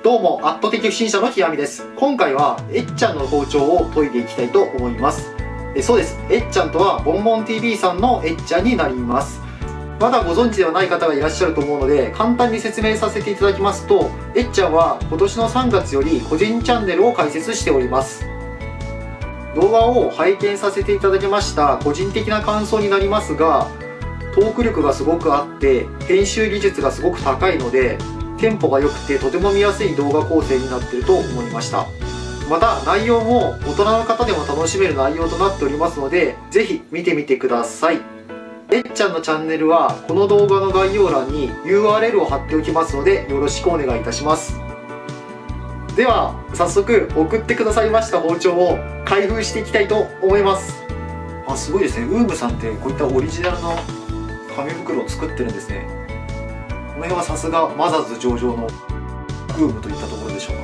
どうも、圧倒的不審者の極みです。今回は、えっちゃんの包丁を研いでいきたいと思います。そうです。えっちゃんとは、ボンボン TV さんのえっちゃんになります。まだご存知ではない方がいらっしゃると思うので、簡単に説明させていただきますと、えっちゃんは今年の3月より個人チャンネルを開設しております。動画を拝見させていただきました個人的な感想になりますが、トーク力がすごくあって、編集技術がすごく高いので、テンポが良くてとても見やすい動画構成になっていると思いました。また内容も大人の方でも楽しめる内容となっておりますので、ぜひ見てみてください。えっちゃんのチャンネルはこの動画の概要欄に URL を貼っておきますので、よろしくお願いいたします。では早速送ってくださいました包丁を開封していきたいと思います。すごいですね。ウームさんってこういったオリジナルの紙袋を作ってるんですね。この辺はさすがマザーズ上場のウームといったところでしょう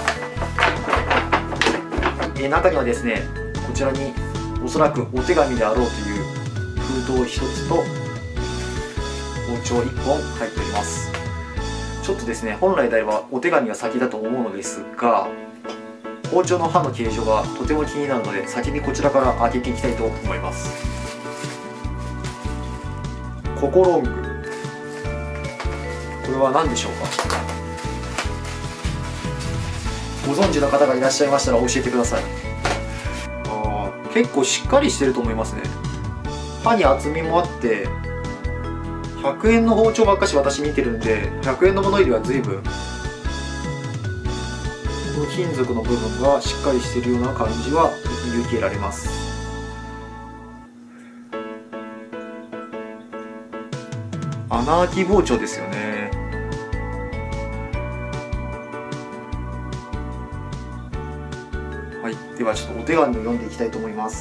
か。中にはですね、こちらにおそらくお手紙であろうという封筒1つと包丁1本入っております。ちょっとですね、本来であればお手紙が先だと思うのですが、包丁の刃の形状がとても気になるので、先にこちらから開けていきたいと思います。ココロング、これは何でしょうか。ご存知の方がいらっしゃいましたら教えてください。結構しっかりしてると思いますね。刃に厚みもあって、100円の包丁ばっかし私見てるんで、100円のものよりは随分この金属の部分がしっかりしているような感じは見受けられます。穴あき包丁ですよね。はい、ではちょっとお手紙を読んでいきたいと思います。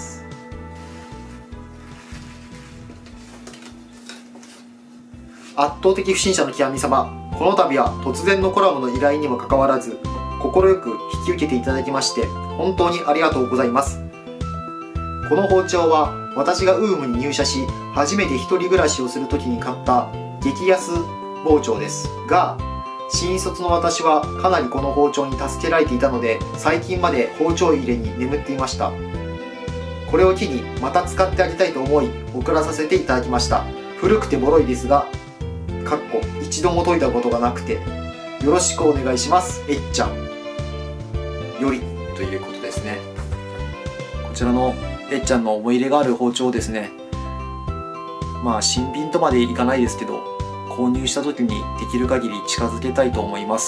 圧倒的不審者の極み様、この度は突然のコラボの依頼にもかかわらず、快く引き受けていただきまして本当にありがとうございます。この包丁は私がウームに入社し初めて一人暮らしをする時に買った激安包丁ですが、新卒の私はかなりこの包丁に助けられていたので、最近まで包丁入れに眠っていました。これを機にまた使ってあげたいと思い送らさせていただきました。古くて脆いですが一度も研いだことがなくて、よろしくお願いします、えっちゃんよりということですね。こちらのえっちゃんの思い入れがある包丁ですね。まあ新品とまでいかないですけど、購入した時にできる限り近づけたいと思います。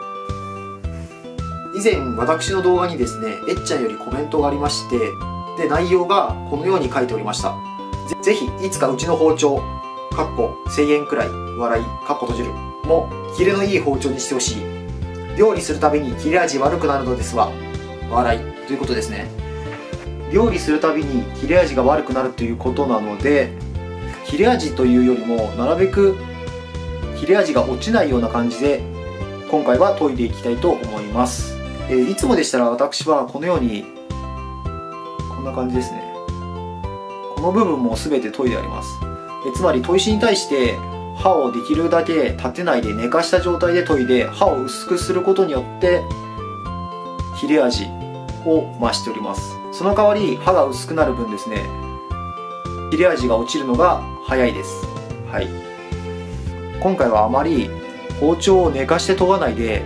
以前私の動画にですね、えっちゃんよりコメントがありまして、で内容がこのように書いておりました。ぜひいつかうちの包丁1000円くらい笑い閉じるも切れのいい包丁にしてほしい。料理するたびに切れ味悪くなるのですわ笑いということですね。料理するたびに切れ味が悪くなるということなので、切れ味というよりもなるべく切れ味が落ちないような感じで今回は研いでいきたいと思います。いつもでしたら私はこのようにこんな感じですね。この部分も全て研いであります。つまり砥石に対して刃をできるだけ立てないで寝かした状態で研いで、刃を薄くすることによって切れ味を増しております。その代わり刃が薄くなる分ですね、切れ味が落ちるのが早いです。はい、今回はあまり包丁を寝かして研がないで、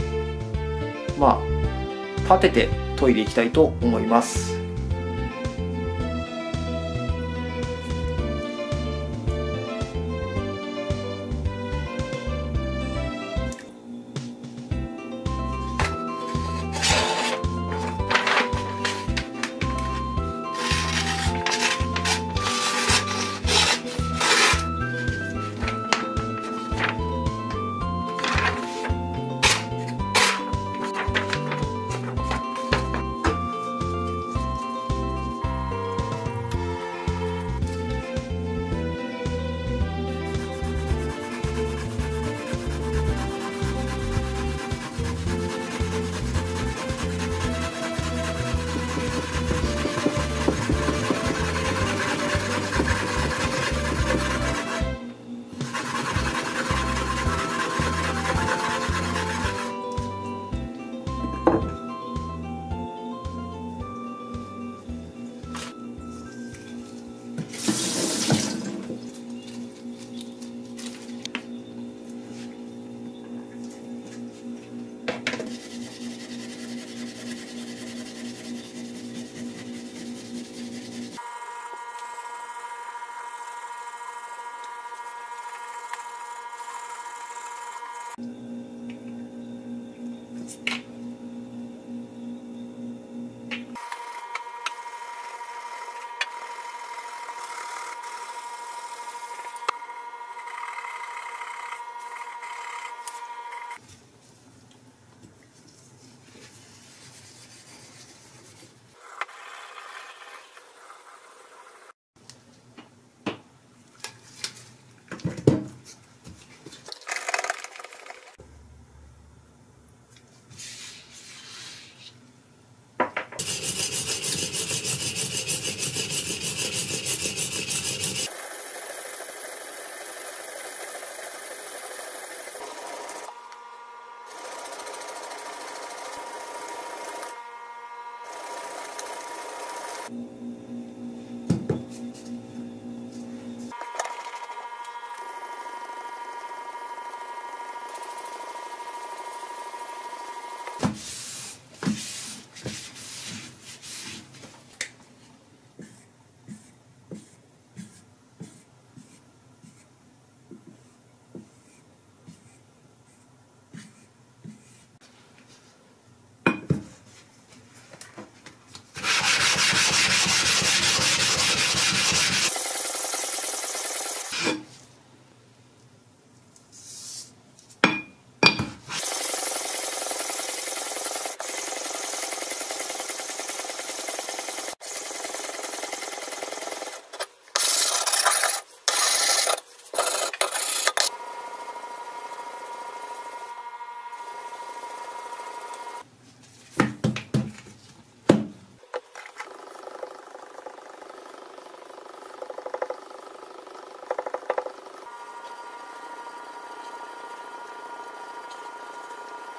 立てて研いでいきたいと思います。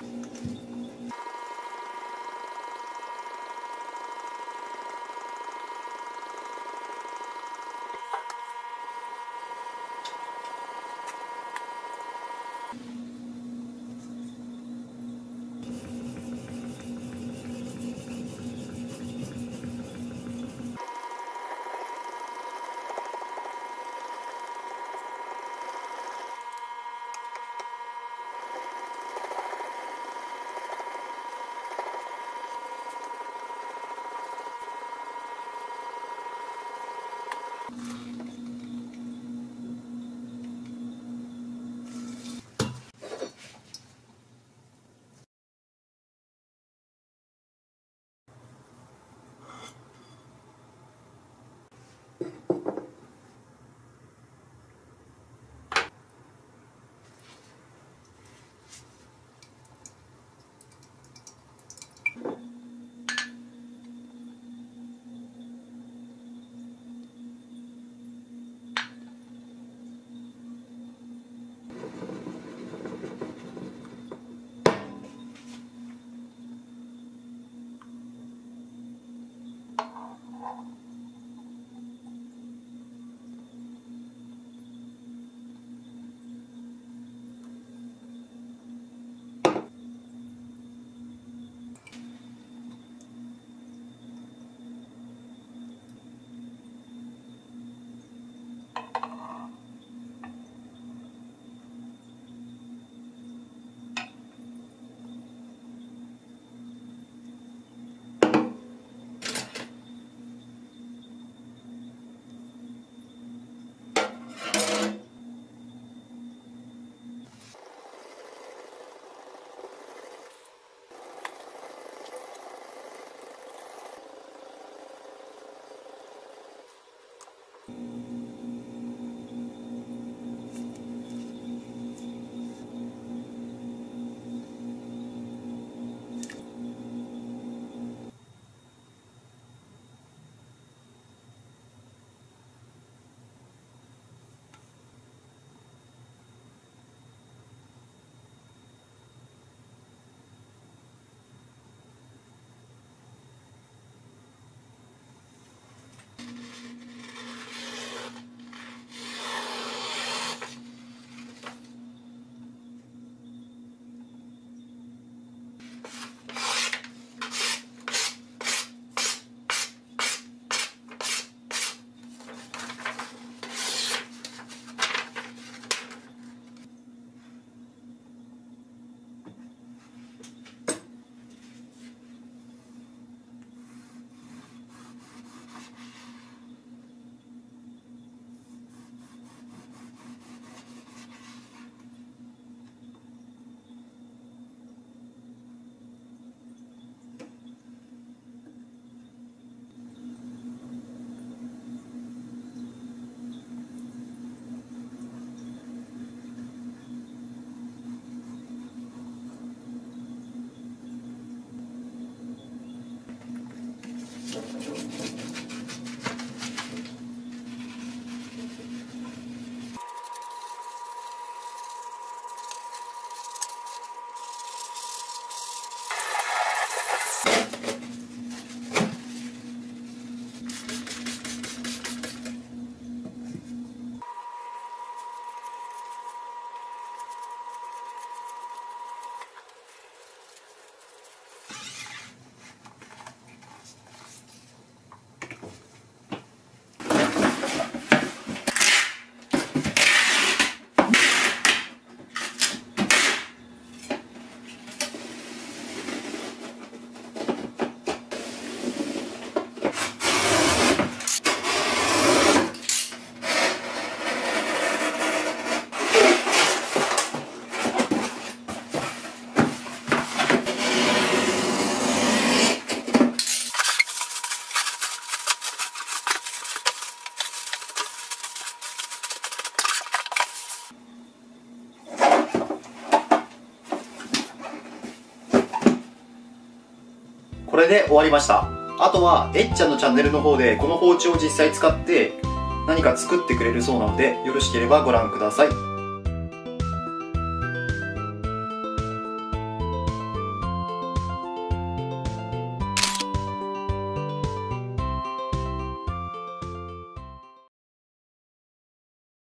これで終わりました。あとはえっちゃんのチャンネルの方でこの包丁を実際使って何か作ってくれるそうなので、よろしければご覧ください。